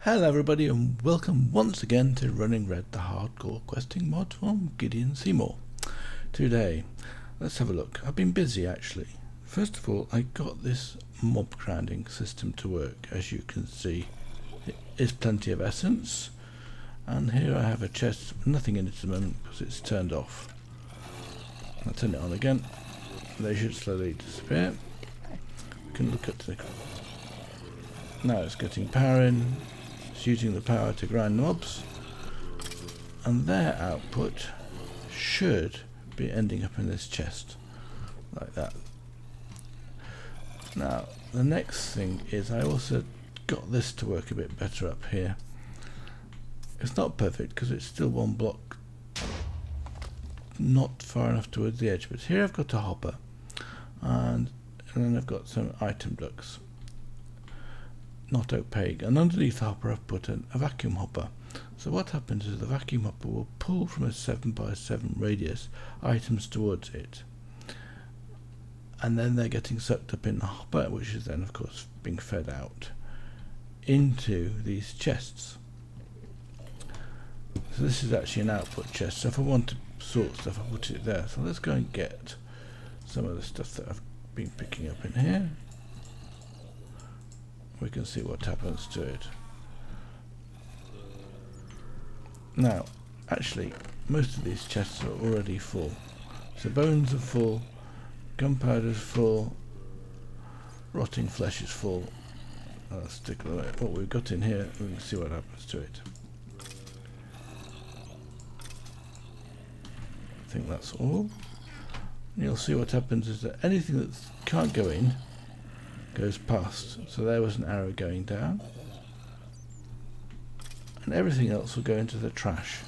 Hello everybody and welcome once again to Running Red, the hardcore questing mod from Gideon Seymour. Today, let's have a look. I've been busy actually. First of all, I got this mob grounding system to work. As you can see, it is plenty of essence, and here I have a chest with nothing in it at the moment because it's turned off. I'll turn it on again. They should slowly disappear. We can look at the... Now it's getting power in. It's using the power to grind mobs, and their output should be ending up in this chest like that. Now the next thing is I also got this to work a bit better up here. It's not perfect because it's still one block not far enough towards the edge, but here I've got a hopper, and then I've got some item ducts, not opaque, and underneath the hopper I've put a vacuum hopper. So what happens is the vacuum hopper will pull from a 7x7 radius items towards it, and then they're getting sucked up in the hopper, which is then of course being fed out into these chests. So this is actually an output chest, so if I want to sort stuff I put it there. So let's go and get some of the stuff that I've been picking up in here. We can see what happens to it. Now, actually, most of these chests are already full. So bones are full, gunpowder is full, rotting flesh is full. Let's take a look at what we've got in here. We can see what happens to it. I think that's all. And you'll see what happens is that anything that can't go in goes past. So there was an arrow going down, and everything else will go into the trash.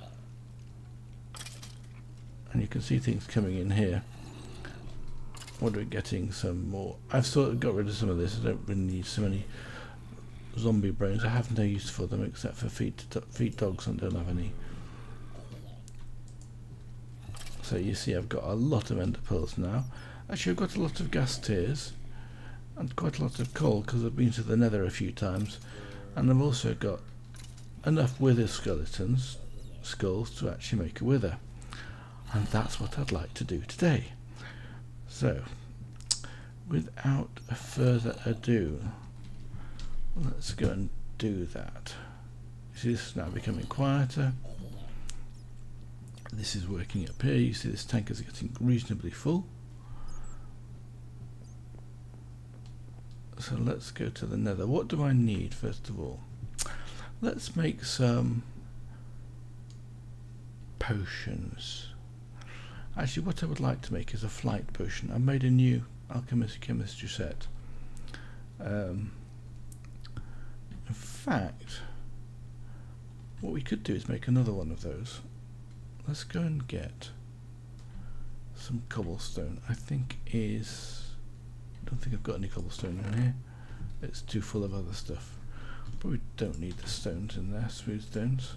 And you can see things coming in here. What are we getting? Some more. I've sort of got rid of some of this. I don't really need so many zombie brains. I have no use for them except for feed dogs, and don't have any. So you see I've got a lot of ender pearls now. Actually I've got a lot of gas tears and quite a lot of coal because I've been to the Nether a few times, and I've also got enough wither skulls to actually make a wither, and that's what I'd like to do today. So without further ado, let's go and do that. You see this is now becoming quieter. This is working up here. You see this tank is getting reasonably full. So let's go to the Nether. What do I need first of all? Let's make some potions. Actually, what I would like to make is a flight potion. I made a new alchemist chemistry set. In fact, what we could do is make another one of those. Let's go and get some cobblestone. I don't think I've got any cobblestone in here. It's too full of other stuff. But we don't need the stones in there, smooth stones.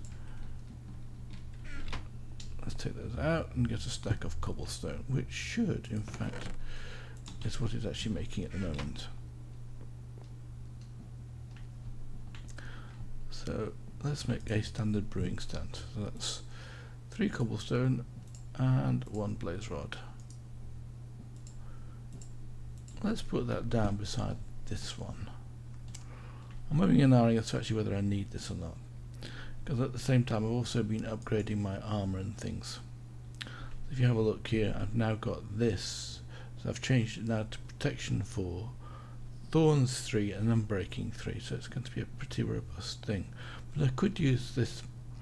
Let's take those out and get a stack of cobblestone, which should, in fact, is what it's actually making at the moment. So let's make a standard brewing stand. So that's 3 cobblestone and 1 blaze rod. Let's put that down beside this one. I'm moving an eye as to actually whether I need this or not, because at the same time I've also been upgrading my armor and things. If you have a look here, I've now got this, so I've changed it now to protection 4, thorns 3 and unbreaking 3, so it's going to be a pretty robust thing. But I could use this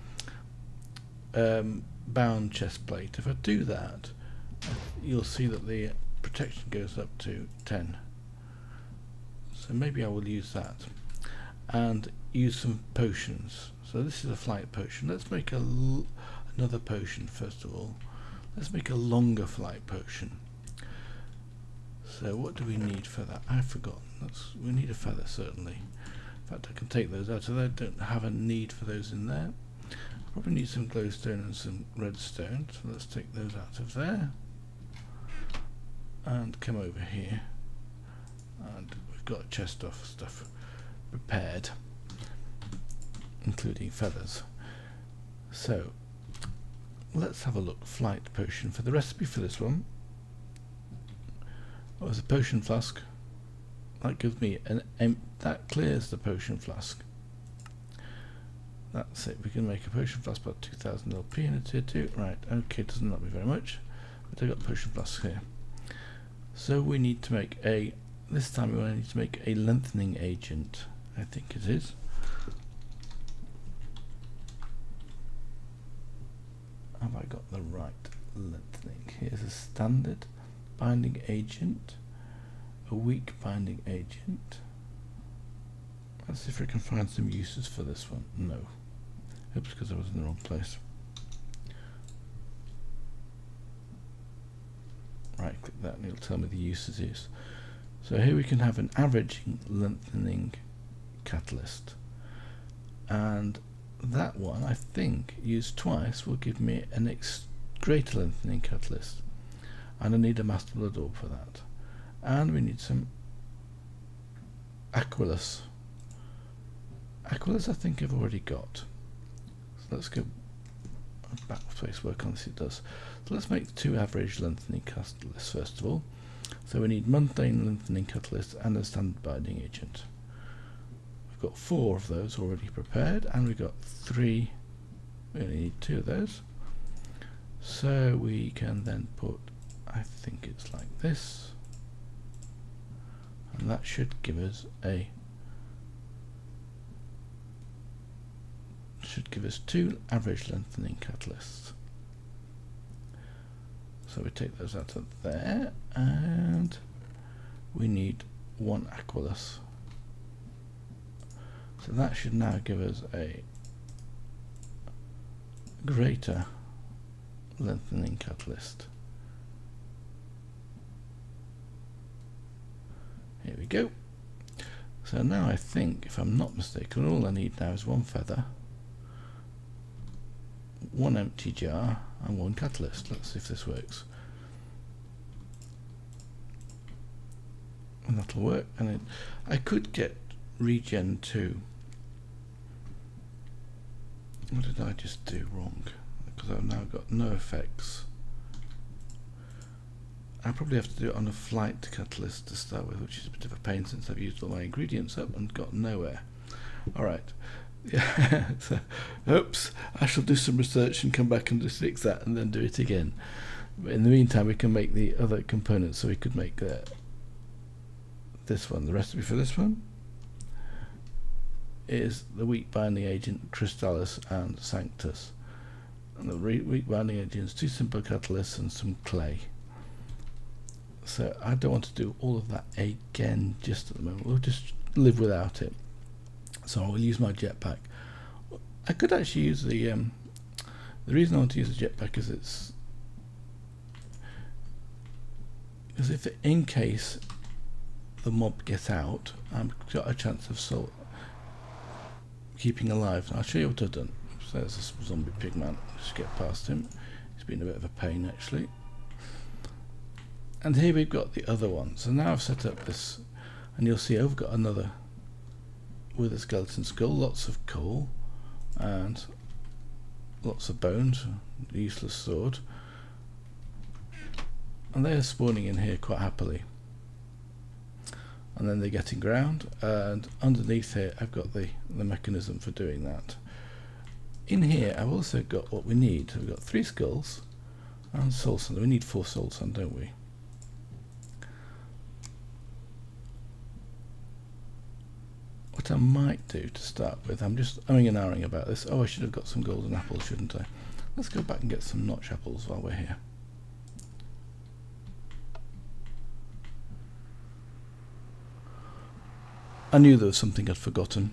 bound chest plate. If I do that, you'll see that the protection goes up to 10. So maybe I will use that and use some potions. So this is a flight potion. Let's make another potion first of all. Let's make a longer flight potion. So what do we need for that? I've forgotten. We need a feather certainly. In fact, I can take those out of there. Don't have a need for those in there. Probably need some glowstone and some redstone, so let's take those out of there and come over here, and we've got a chest of stuff prepared. including feathers. So let's have a look. Flight potion. For the recipe for this one, oh, it's a potion flask. That gives me that clears the potion flask. That's it. We can make a potion flask about 2000 LP in a tier 2. Right, okay, doesn't help me very much, but I've got potion flasks here. So we need to make this time we need to make a lengthening agent, I think it is. Have I got the right lengthening? Here's a standard binding agent, a weak binding agent. Let's see if we can find some uses for this one. No. Oops, because I was in the wrong place. Right click that and it'll tell me the uses is. So here we can have an averaging lengthening catalyst, and that one I think used twice will give me an greater lengthening catalyst, and I need a master blood orb for that, and we need some Aquilus. Aquilus I think I've already got, so let's go backspace work on this. It does. So let's make 2 average lengthening catalysts first of all. So we need mundane lengthening catalyst and a standard binding agent. We've got 4 of those already prepared, and we've got 3. We only need 2 of those. So we can then put, I think it's like this, and that should give us 2 average lengthening catalysts. So we take those out of there, and we need 1 Aquilus. So that should now give us a greater lengthening catalyst. Here we go. So now I think, if I'm not mistaken, all I need now is 1 feather, 1 empty jar, and 1 catalyst. Let's see if this works. And that'll work. And I could get regen 2. What did I just do wrong? Because I've now got no effects. I probably have to do it on a flight catalyst to start with, which is a bit of a pain since I've used all my ingredients up and got nowhere. Alright. Yeah, so, oops, I shall do some research and come back and just fix that and then do it again. But in the meantime we can make the other components. So we could make this one. The recipe for this one is the weak binding agent Crystallis and Sanctus, and the weak binding agent is 2 simple catalysts and some clay. So I don't want to do all of that again just at the moment. We'll just live without it. So I will use my jetpack. I could actually use the reason I want to use the jetpack is because if in case the mob gets out, I've got a chance of keeping alive. I'll show you what I've done. So there's a zombie pig man. Just get past him. He's been a bit of a pain actually. And here we've got the other one. So now I've set up this, and you'll see I've got another with a skeleton skull, lots of coal, and lots of bones, a useless sword, and they're spawning in here quite happily. And then they're getting ground, and underneath here I've got the mechanism for doing that. In here I've also got what we need. We've got 3 skulls and soul sand. We need 4 soul sand, don't we? What I might do to start with, I'm just umming and ahhing about this. Oh, I should have got some golden apples, shouldn't I? Let's go back and get some notch apples while we're here. I knew there was something I'd forgotten.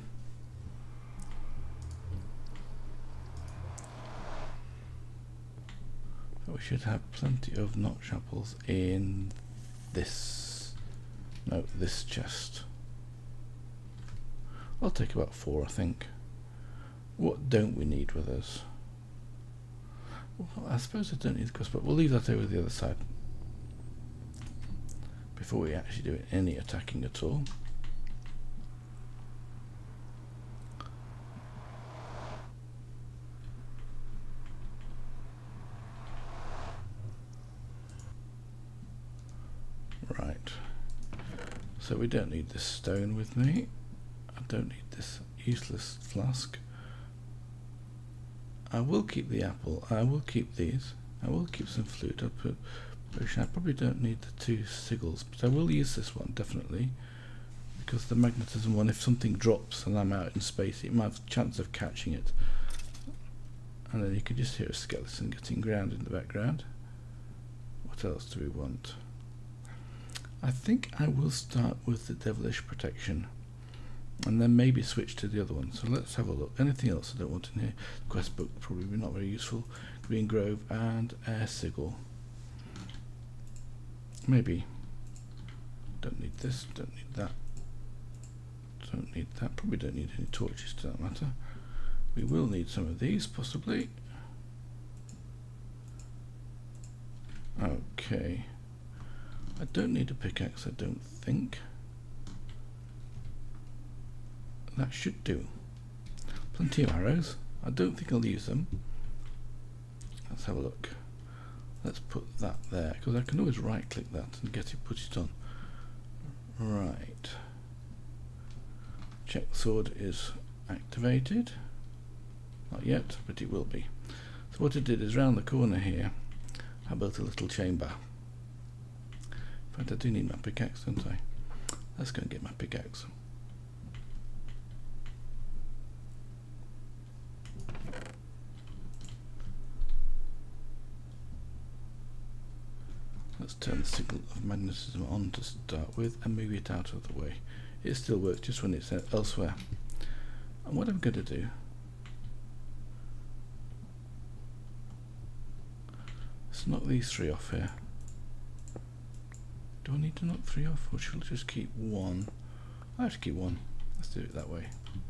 But we should have plenty of notch apples in this chest. I'll take about 4, I think. What don't we need with us? Well, I suppose I don't need the crossbow, but we'll leave that over the other side before we actually do any attacking at all. So we don't need this stone with me. I don't need this useless flask. I will keep the apple. I will keep these. I will keep some flute. I'll put potion. I probably don't need the 2 sigils, but I will use this one definitely, because the magnetism one, if something drops and I'm out in space, it might have a chance of catching it. And then you can just hear a skeleton getting ground in the background. What else do we want? I think I will start with the devilish protection and then maybe switch to the other one. So let's have a look. Anything else I don't want in here? Quest book, probably not very useful. Green Grove and air sigil. Maybe. Don't need this, don't need that. Don't need that. Probably don't need any torches to that matter. We will need some of these possibly. Okay. I don't need a pickaxe, I don't think. That should do. Plenty of arrows. I don't think I'll use them. Let's have a look. Let's put that there, because I can always right click that and get it, put it on. Right. Check sword is activated. Not yet, but it will be. So what I did is round the corner here I built a little chamber. In fact, I do need my pickaxe, don't I? Let's go and get my pickaxe. Let's turn the signal of magnetism on to start with and move it out of the way. It still works just when it's elsewhere. And what I'm going to do, let's knock these 3 off here. Do I need to knock 3 off, or should I just keep 1? I have to keep 1. Let's do it that way.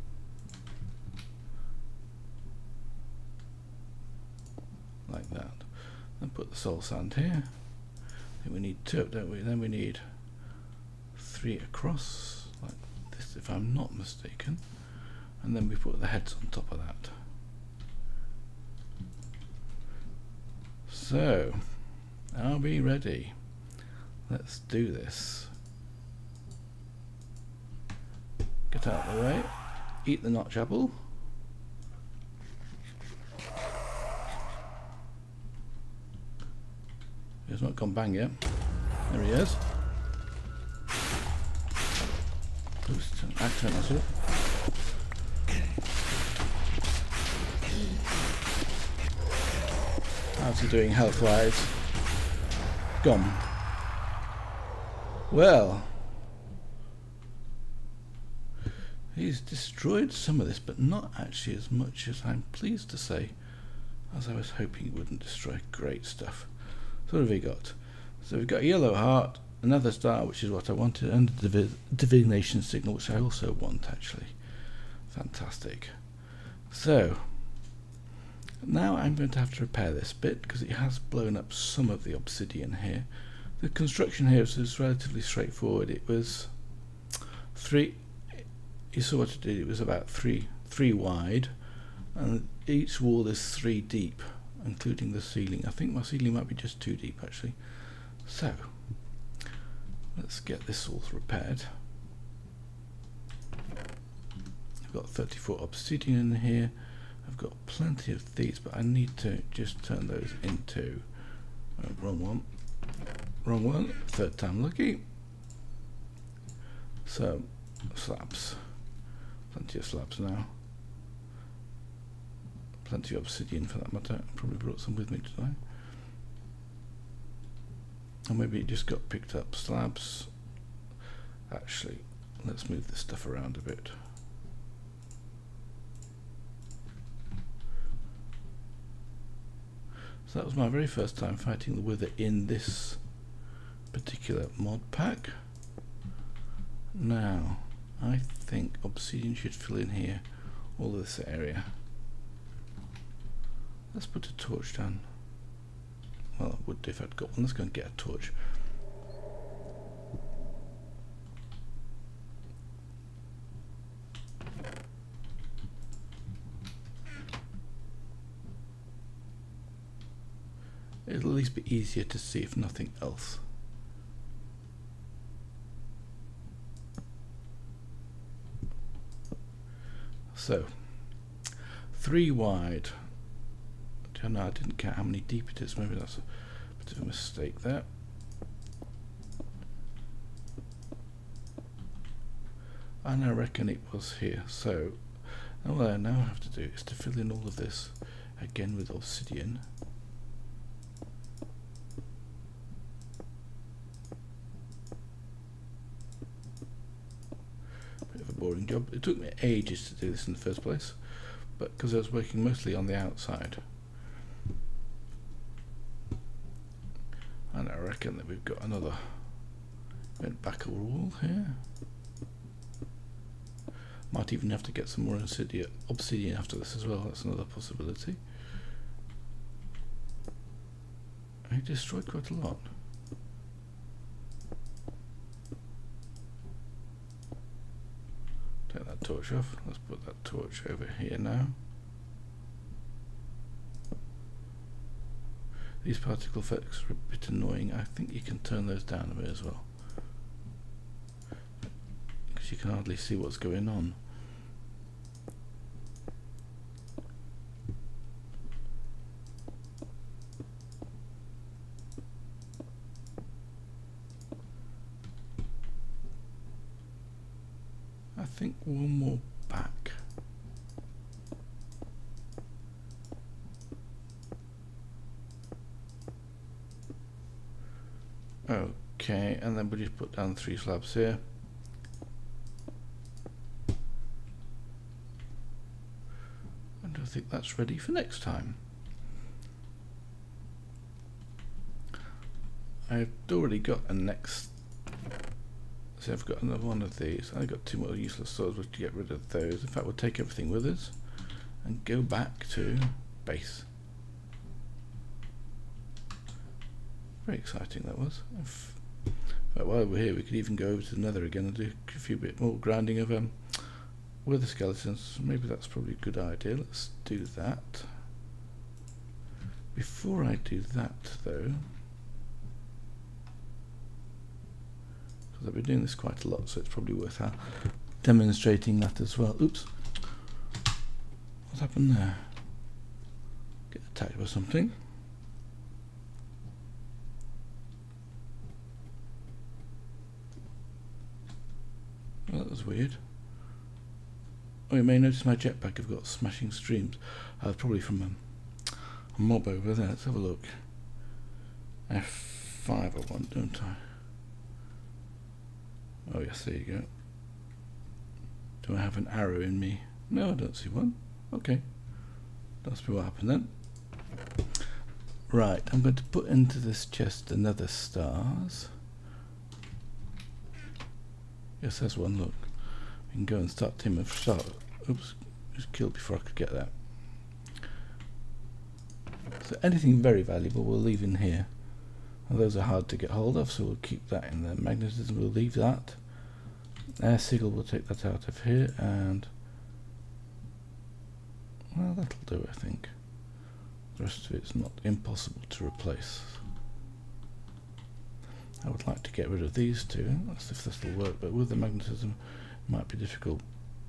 Like that. Then put the soul sand here. Then we need 2, don't we? Then we need 3 across, like this, if I'm not mistaken. And then we put the heads on top of that. So, are we ready? Let's do this. Get out of the way. Eat the notch apple. He's not gone bang yet. There he is. Oops, turn that up. How's he doing health-wise? Gone. Well, he's destroyed some of this, but not actually as much as I'm pleased to say, as I was hoping he wouldn't destroy. Great stuff. So what have we got? So we've got a yellow heart, another star, which is what I wanted, and a divination signal, which I also want actually. Fantastic. So now I'm going to have to repair this bit because it has blown up some of the obsidian here. The construction here is relatively straightforward. It was 3, you saw what it did, it was about 3 wide, and each wall is 3 deep, including the ceiling. I think my ceiling might be just 2 deep actually. So let's get this all repaired. I've got 34 obsidian in here. I've got plenty of these, but I need to just turn those into wrong one. Wrong one, 3rd time lucky. So slabs, plenty of slabs now. Plenty of obsidian for that matter. I probably brought some with me today. Or maybe it just got picked up. Slabs. Actually, let's move this stuff around a bit. So that was my very first time fighting the Wither in this particular mod pack. Now, I think obsidian should fill in here, all this area. Let's put a torch down. Well, I would do if I'd got one. Let's go and get a torch. It'll at least be easier to see if nothing else. So 3 wide. I don't know, I didn't count how many deep it is. Maybe that's a bit of a mistake there. And I reckon it was here. So what I now have to do is to fill in all of this again with obsidian. Bit of a boring job. It took me ages to do this in the first place, but because I was working mostly on the outside. And I reckon that we've got another back a wall here. Might even have to get some more obsidian after this as well. That's another possibility. He destroyed quite a lot. Take that torch off. Let's put that torch over here now. These particle effects are a bit annoying. I think you can turn those down a bit as well, because you can hardly see what's going on. I think one more back. Okay, and then we'll just put down 3 slabs here. And I think that's ready for next time. I've already got a next. So I've got another one of these. I've got 2 more useless swords, we'll get rid of those. In fact, we'll take everything with us and go back to base. Very exciting that was. In fact, while we're here, we could even go over to the Nether again and do a few bit more grinding of wither skeletons. Maybe that's probably a good idea. Let's do that. Before I do that, though, because I've been doing this quite a lot, so it's probably worth demonstrating that as well. Oops. What's happened there? Get attacked by something. Well, that was weird. Oh, you may notice my jetpack have got smashing streams. Probably from a mob over there. Let's have a look. F5 I want, don't I? Oh yes, there you go. Do I have an arrow in me? No, I don't see one. Okay. That's what happened then. Right, I'm going to put into this chest another stars. Yes, there's one, look. We can go and start him and start. Oops, just killed before I could get that. So anything very valuable we'll leave in here. And those are hard to get hold of, so we'll keep that in there. Magnetism, we'll leave that. Air sigil, we'll take that out of here, and well, that'll do, I think. The rest of it's not impossible to replace. I would like to get rid of these two. Let's see if this will work, but with the magnetism it might be difficult.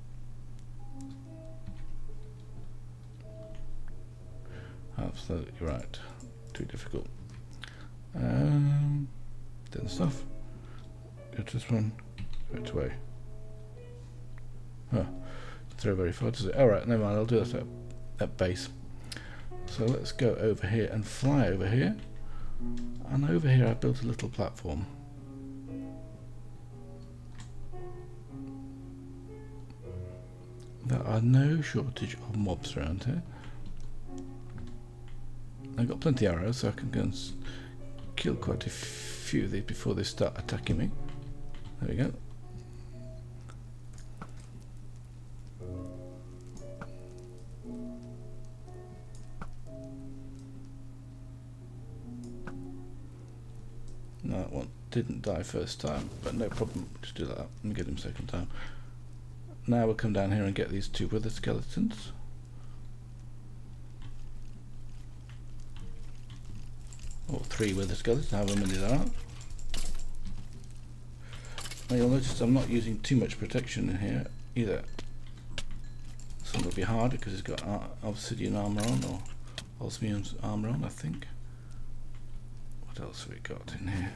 Absolutely right. Too difficult. Then stuff. Go to this one. Go it away. Huh. Throw very far, does it? Alright, never mind, I'll do that at base. So let's go over here and fly over here. And over here I built a little platform. There are no shortage of mobs around here. I've got plenty of arrows, so I can go and kill quite a few of these before they start attacking me. There we go. No, that one didn't die first time, but no problem, just do that and get him second time. Now we'll come down here and get these 2 wither skeletons. Or 3 wither skeletons, however many there are. Now you'll notice I'm not using too much protection in here either. This one will be harder because it's got obsidian armor on, or osmium armor on, I think. What else have we got in here?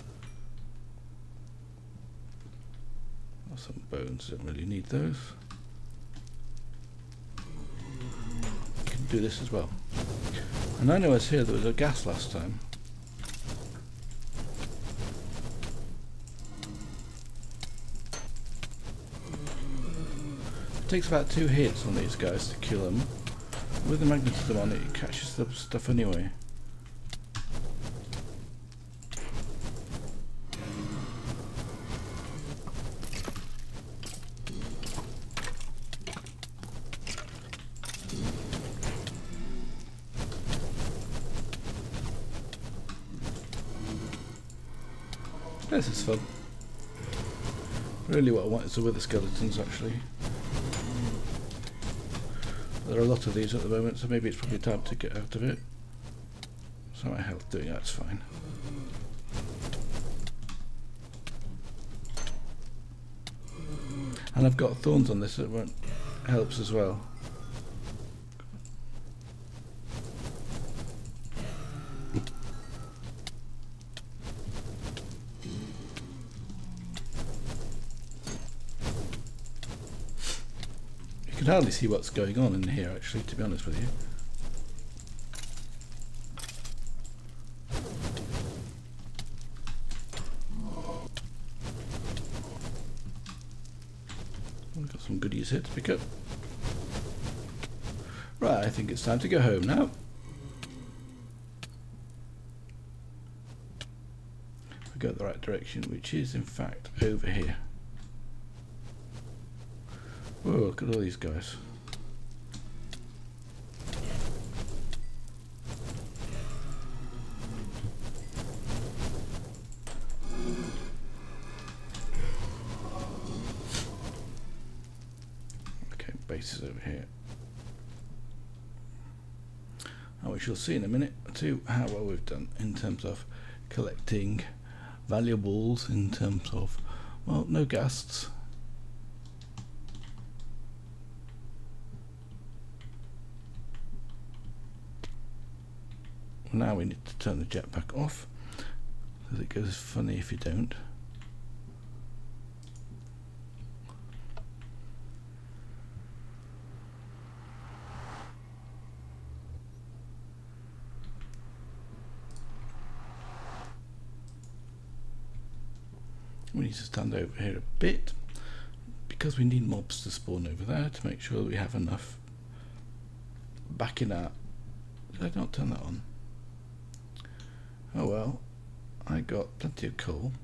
Oh, some bones, don't really need those. You can do this as well. And I know here there was a gas last time. It takes about 2 hits on these guys to kill them. With the magnetism on it, it catches the stuff anyway. This is fun. Really what I want is the wither skeletons actually. There are a lot of these at the moment, so maybe it's probably time to get out of it. So my health doing that's fine. And I've got thorns on this that won't helps as well. You can hardly see what's going on in here actually, to be honest with you. We've got some goodies here to pick up. Right, I think it's time to go home now. We go the right direction, which is in fact over here. Whoa, look at all these guys. Okay, base is over here. And we shall see in a minute or two how well we've done in terms of collecting valuables, in terms of, well, no ghasts. Now we need to turn the jetpack off because it goes funny if you don't. We need to stand over here a bit because we need mobs to spawn over there to make sure that we have enough backing out. Did I not turn that on? Oh well, I got plenty of coal.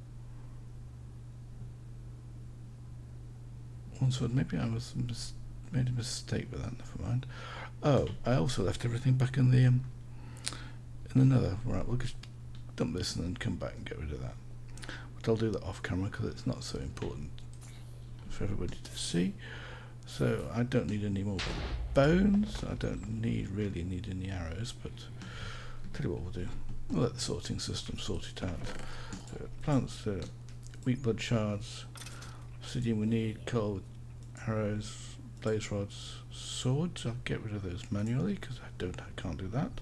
Once maybe I made a mistake with that. Never mind. Oh, I also left everything back in the Nether. Right, we'll just dump this and then come back and get rid of that. But I'll do that off camera because it's not so important for everybody to see. So I don't need any more bones. I don't really need any arrows. But I'll tell you what we'll do. We'll let the sorting system sort it out. So plants, wheat blood shards, obsidian we need, coal, arrows, blaze rods, swords. I'll get rid of those manually because I can't do that.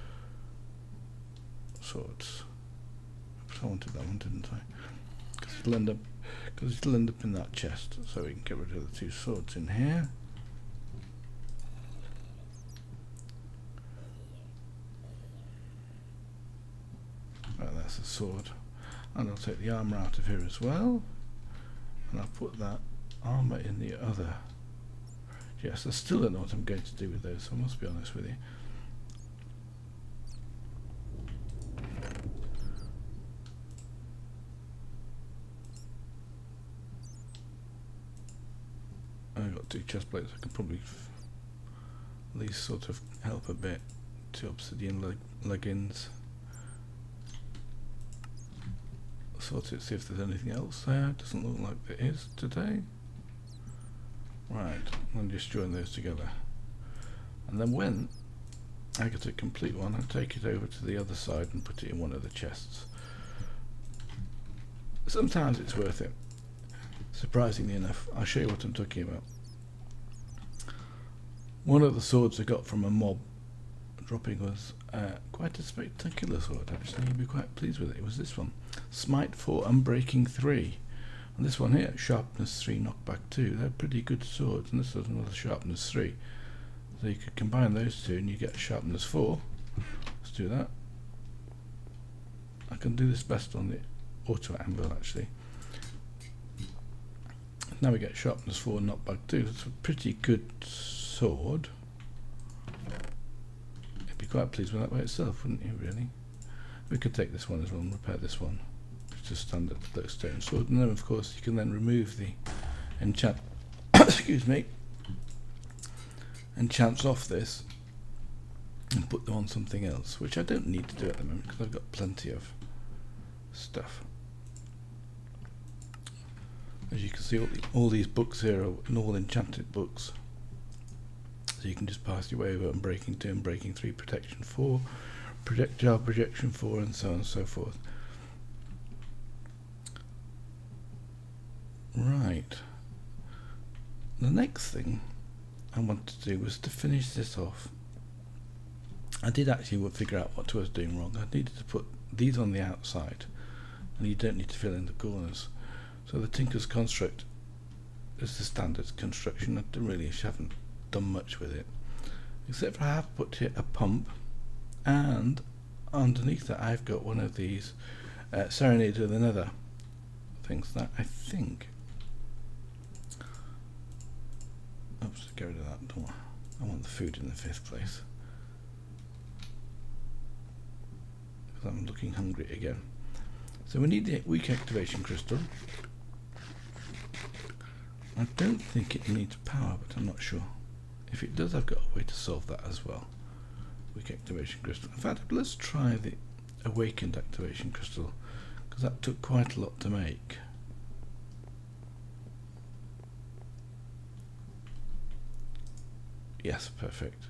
Swords. I wanted that one, didn't I? Because it'll end up in that chest. So we can get rid of the 2 swords in here. That's a sword, and I'll take the armor out of here as well, and I'll put that armor in the other. Yes, I still don't know what I'm going to do with those, so I must be honest with you. I've got 2 chest plates. I can probably at least sort of help a bit. 2 obsidian leggings. Sort it, see if there's anything else there. Doesn't look like there is today. Right, I'll just join those together. And then when I get a complete one, I'll take it over to the other side and put it in one of the chests. Sometimes it's worth it. Surprisingly enough, I'll show you what I'm talking about. One of the swords I got from a mob dropping was quite a spectacular sword, actually. You'd be quite pleased with it. It was this one, Smite 4, Unbreaking 3. And this one here, Sharpness 3, Knockback 2. They're pretty good swords, and this was another Sharpness 3. So you could combine those two and you get Sharpness 4. Let's do that. I can do this best on the auto anvil, actually. Now we get Sharpness 4, Knockback 2. It's a pretty good sword. You'd be quite pleased with that by itself, wouldn't you, really? We could take this one as well and repair this one. It's just standard glowstone sword. And then, of course, you can then remove the enchant excuse me, enchants off this and put them on something else, which I don't need to do at the moment because I've got plenty of stuff. As you can see, all these books here are all enchanted books, so you can just pass your way over Unbreaking 2, Unbreaking 3, Protection 4, Projectile Projection 4, and so on and so forth. Right. The next thing I wanted to do was to finish this off. I did actually figure out what I was doing wrong. I needed to put these on the outside, and you don't need to fill in the corners. So the Tinker's Construct is the standard construction. I haven't done much with it, except for I have put here a pump, and underneath that I've got one of these Serenade of the Nether things that I think. Oops, get rid of that. I want the food in the fifth place, because I'm looking hungry again. So we need the weak activation crystal. I don't think it needs power, but I'm not sure. If it does, I've got a way to solve that as well. Weak activation crystal. In fact, let's try the awakened activation crystal, because that took quite a lot to make. Yes, perfect.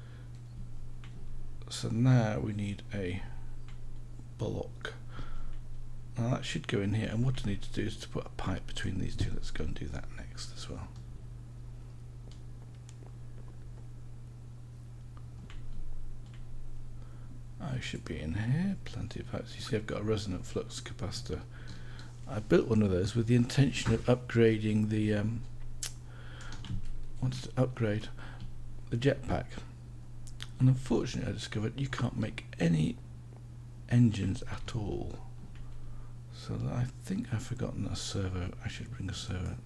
So now we need a block. Now that should go in here, and what I need to do is to put a pipe between these two. Let's go and do that next as well. I should be in here, plenty of pipes. You see I've got a resonant flux capacitor. I built one of those with the intention of upgrading the wanted to upgrade the jetpack, and unfortunately I discovered you can't make any engines at all. So I think I've forgotten a servo. I should bring a servo.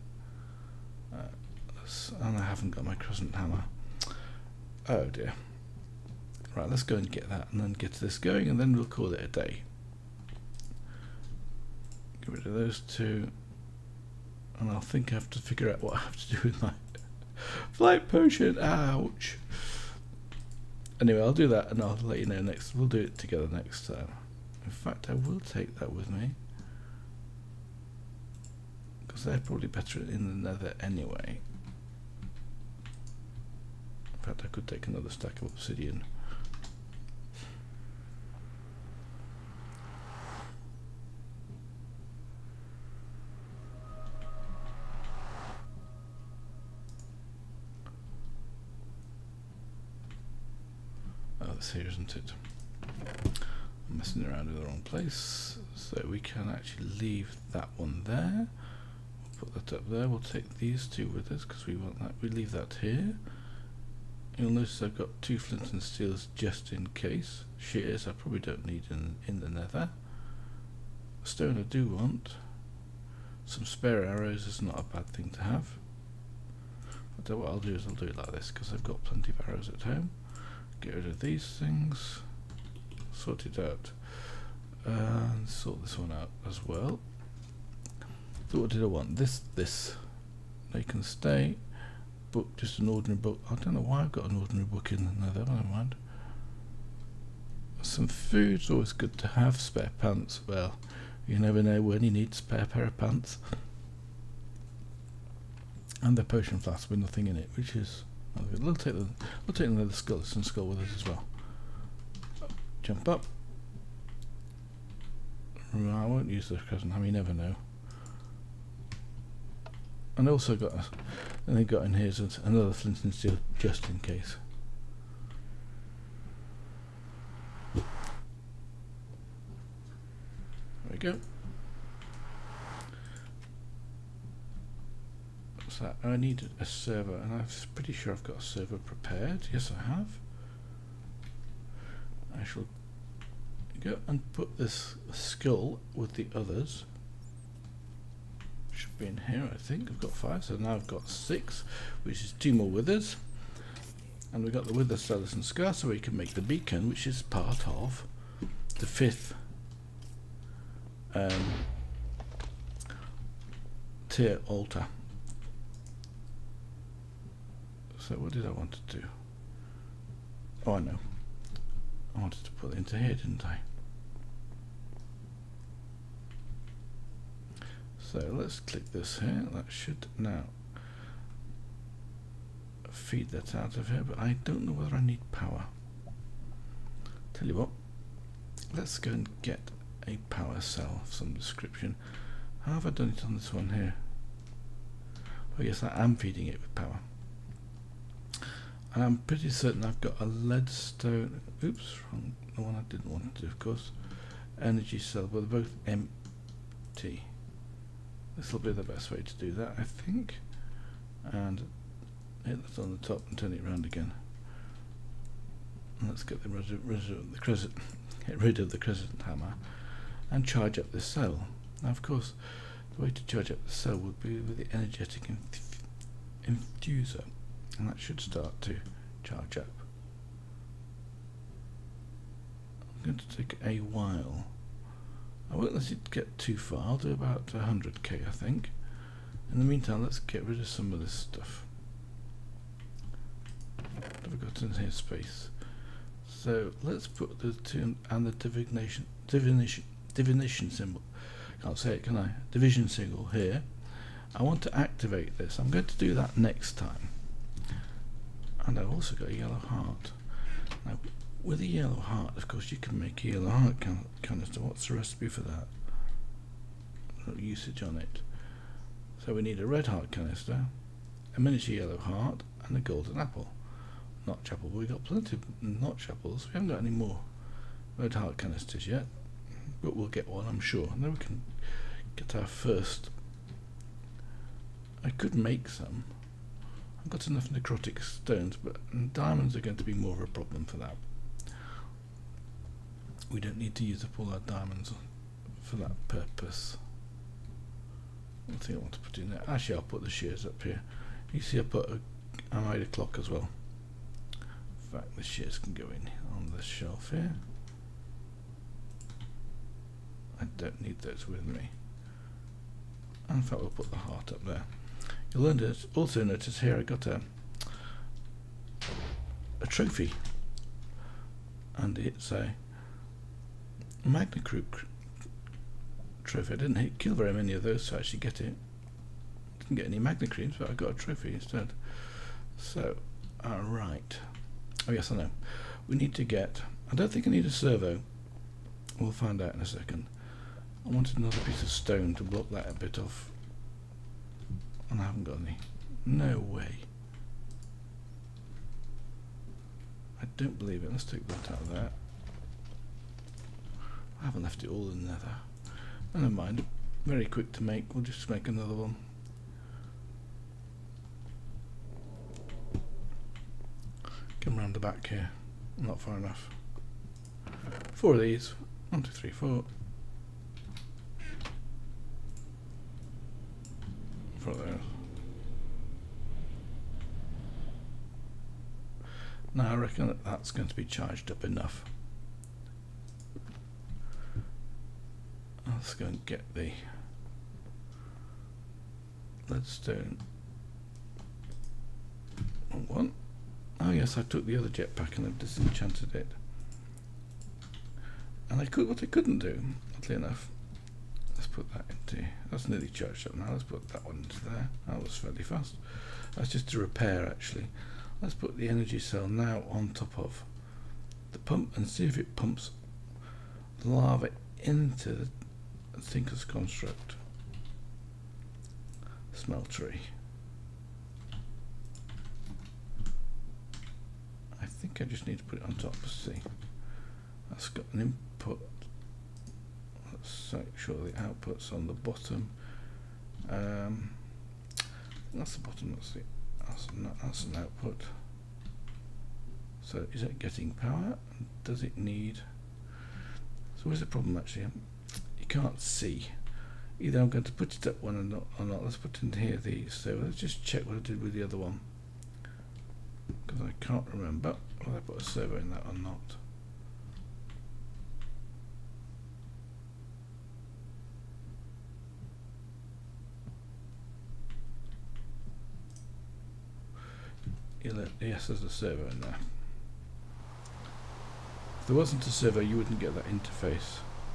And I haven't got my crescent hammer. Oh dear. Right, let's go and get that and then get this going, and then we'll call it a day. Get rid of those two, and I'll think I have to figure out what I have to do with my flight potion. Ouch. Anyway, I'll do that and I'll let you know next. We'll do it together next time. In fact, I will take that with me, because they're probably better in the Nether anyway. In fact, I could take another stack of obsidian. Oh, this here, isn't it? I'm messing around with the wrong place. So we can actually leave that one there. We'll put that up there. We'll take these two with us because we want that. We leave that here. You'll notice I've got 2 flint and steels just in case. Shears I probably don't need in the Nether. Stone I do want. Some spare arrows is not a bad thing to have. But what I'll do is I'll do it like this, because I've got plenty of arrows at home. Get rid of these things. Sort it out. And sort this one out as well. So what did I want? This. They can stay. Book, just an ordinary book. I don't know why I've got an ordinary book in the Nether, I don't mind. Some food's always good to have. Spare pants, well, you never know when you need a spare pair of pants. And the potion flask with nothing in it, which is we'll take the Nether skeleton skull with us as well. Jump up. I won't use the crescent hammer, you never know. And also got And then got in here is another flint and steel just in case. There we go. What's that? I need a server, and I'm pretty sure I've got a server prepared. Yes, I have. I shall go and put this skull with the others. Should be in here, I think. I've got 5, so now I've got 6, which is 2 more withers. And we've got the wither cellars and scar, so we can make the beacon, which is part of the 5th tier altar. So what did I want to do? Oh, I know. I wanted to put it into here, didn't I? So let's click this here. That should now feed that out of here, but I don't know whether I need power. Tell you what, let's go and get a power cell of some description. How have I done it on this one here? Oh yes, I am feeding it with power. And I'm pretty certain I've got a leadstone, oops, wrong, the one I didn't want to do, of course, energy cell, but they're both empty. This will be the best way to do that, I think. And hit that on the top and turn it around again. And let's get rid of the crescent, get rid of the crescent hammer, and charge up this cell. Now, of course, the way to charge up the cell would be with the energetic infuser, and that should start to charge up. I'm going to take a while. I won't let it get too far. I'll do about 100k, I think. In the meantime, let's get rid of some of this stuff. I've got in here space. So let's put the 2 and the divination symbol. Can't say it, can I? Division symbol here. I want to activate this. I'm going to do that next time. And I've also got a yellow heart. Now, with a yellow heart, of course, you can make a yellow heart canister. What's the recipe for that? No usage on it. So we need a red heart canister, a miniature yellow heart, and a golden apple. Notch apple. We've got plenty of notch apples. We haven't got any more red heart canisters yet, but we'll get one, I'm sure. And then we can get our first. I could make some. I've got enough necrotic stones, but diamonds are going to be more of a problem for that. We don't need to use up all our diamonds for that purpose. I think I want to put in there. Actually, I'll put the shears up here. You see, I made a clock as well. In fact, the shears can go in on this shelf here. I don't need those with me. And in fact, we'll put the heart up there. You'll also notice here I got a trophy, and it's a Magna Crew trophy. I didn't kill very many of those to actually get it. Didn't get any Magna Creams, but I got a trophy instead. So, alright. Oh yes, I know. We need to get, I don't think I need a servo. We'll find out in a second. I wanted another piece of stone to block that a bit off. And I haven't got any. No way. I don't believe it. Let's take that out of there. I haven't left it all in Nether. Never mind. Very quick to make. We'll just make another one. Come round the back here. Not far enough. 4 of these. 1, 2, 3, 4. 4 of those. Now I reckon that that's going to be charged up enough. Let's go and get the leadstone. One. Oh yes, I took the other jetpack and I've disenchanted it. And what I couldn't do, oddly enough, let's put that into, that's nearly charged up now, let's put that one into there. That was fairly fast. That's just to repair actually. Let's put the energy cell now on top of the pump and see if it pumps lava into the Thinker's Construct smeltery. think I just need to put it on top. See, that's got an input. Let's make sure the output's on the bottom. That's the bottom. That's an output. So is it getting power? Does it need? So where's the problem actually? You can't see. Either I'm going to put it up one or not. Let's put in here these. So let's just check what I did with the other one, because I can't remember whether I put a servo in that or not. Yes, there's a servo in there. If there wasn't a servo, you wouldn't get that interface.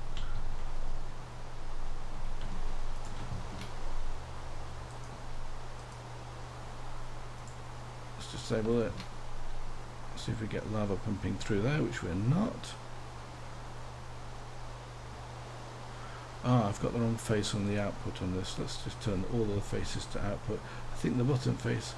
Let's disable it. See if we get lava pumping through there, which we're not. Ah, I've got the wrong face on the output on this. Let's just turn all of the faces to output. I think the bottom face.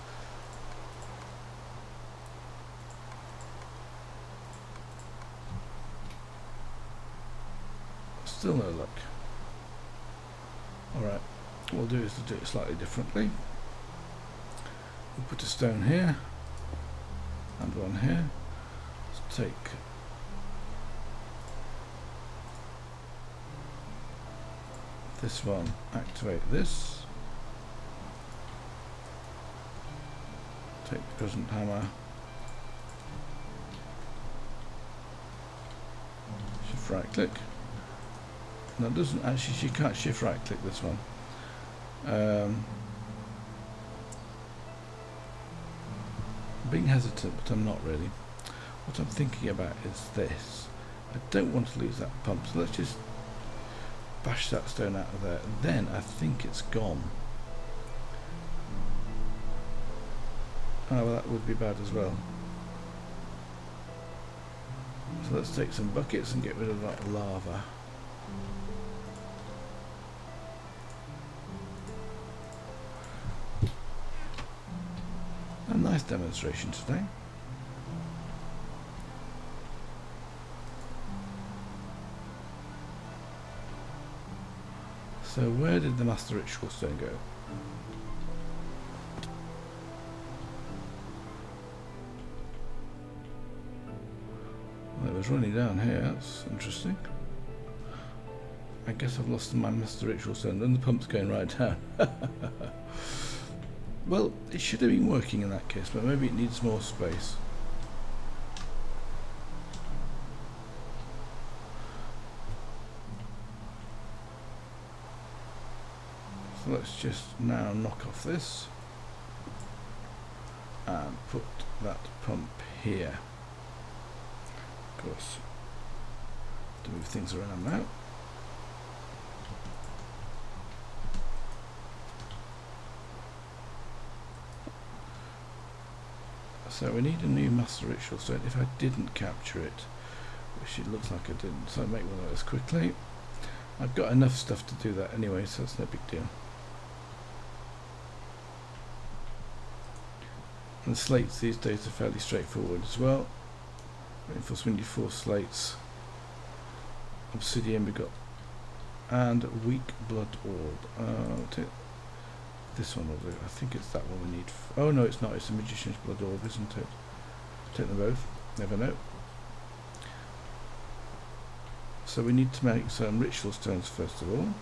Still no luck. Alright, what we'll do is to do it slightly differently. We'll put a stone here and one here. Let's take this one, activate this, take the crescent hammer, shift right click. No, it doesn't actually, she can't shift right click this one. I'm being hesitant, but I'm not really. What I'm thinking about is this. I don't want to lose that pump, so let's just bash that stone out of there. Then I think it's gone. Oh, well, that would be bad as well. So let's take some buckets and get rid of that lava. A nice demonstration today. So where did the master ritual stone go? Well, it was running down here. That's interesting. I guess I've lost my master ritual stone, and the pump's going right down. Well, it should have been working in that case, but maybe it needs more space. So let's just now knock off this and put that pump here. Of course, to move things around now. So we need a new master ritual stone if I didn't capture it, which it looks like I didn't, so I'll make one of those quickly. I've got enough stuff to do that anyway, so it's no big deal. And the slates these days are fairly straightforward as well. Reinforced we need 4 slates. Obsidian we got, and weak blood orb. Take this one will do. I think it's that one we need. Oh no, it's not. It's a magician's blood orb, isn't it? Take them both. Never know. So we need to make some ritual stones first of all.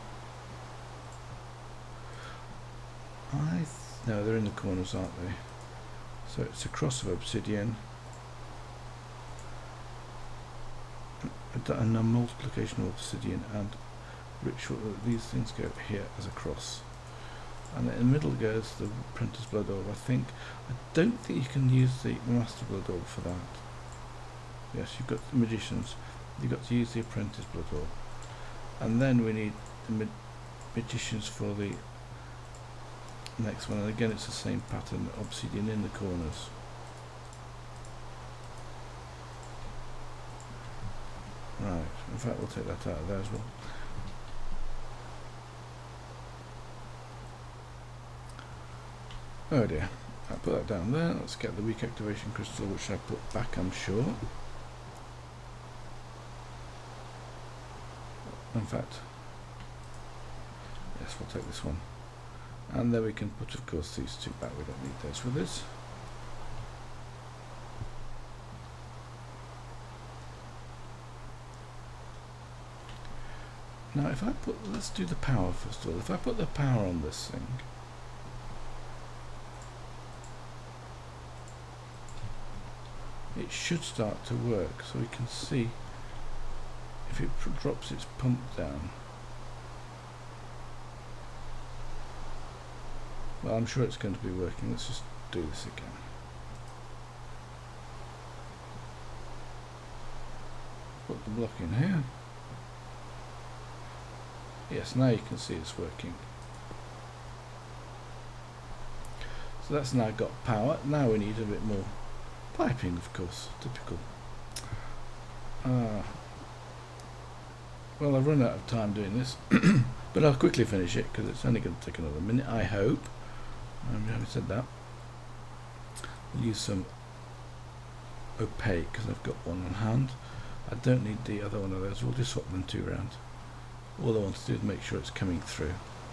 No, they're in the corners, aren't they? So it's a cross of obsidian and a multiplication of obsidian and ritual. These things go here as a cross. And in the middle goes the apprentice blood orb. I don't think you can use the master blood orb for that. Yes, you've got the magicians. You've got to use the apprentice blood orb. And then we need the magicians for the next one. And again, it's the same pattern, obsidian in the corners. Right, in fact we'll take that out of there as well. Oh dear. I'll put that down there. Let's get the weak activation crystal, which I put back, I'm sure. In fact, yes, we'll take this one. And then we can put, of course, these two back. We don't need those with us. Now, if I put, let's do the power first of all. If I put the power on this thing, it should start to work, so we can see if it drops its pump down. Well, I'm sure it's going to be working. Let's just do this again. Put the block in here. Yes, now you can see it's working. So that's now got power. Now we need a bit more piping, of course. Typical. Well, I've run out of time doing this, but I'll quickly finish it because it's only going to take another minute, I hope. Having said that, we'll use some opaque because I've got one on hand. I don't need the other one of those. We'll just swap them two around. All I want to do is make sure it's coming through.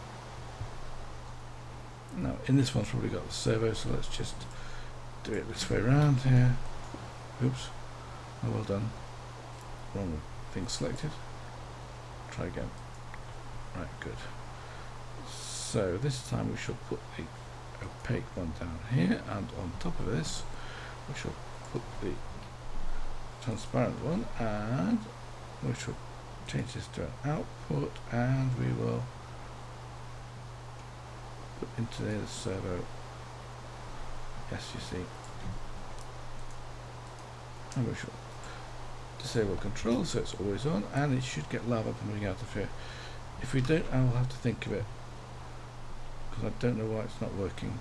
Now, in this one's probably got the servo, so let's just do it this way around here. Oops. Oh, well done. Wrong thing selected. Try again. Right, good. So this time we shall put the opaque one down here, and on top of this we shall put the transparent one, and we shall change this to an output, and we will put into there the servo. Yes, you see. And we shall disable control so it's always on, and it should get lava coming out of here. If we don't, I will have to think of it, because I don't know why it's not working,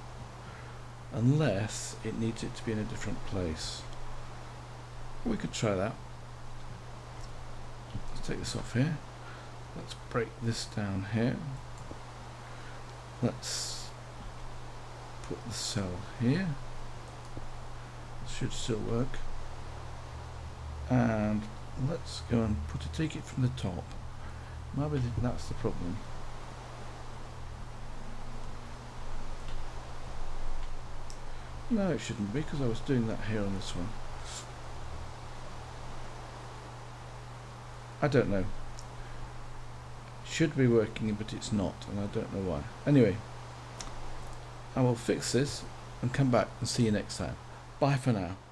unless it needs it to be in a different place. We could try that. Let's take this off here. Let's break this down here. Let's put the cell here. It should still work. And let's go and take it from the top. Maybe that's the problem. No, it shouldn't be, because I was doing that here on this one. I don't know. It should be working, but it's not, and I don't know why. Anyway, I will fix this and come back and see you next time. Bye for now.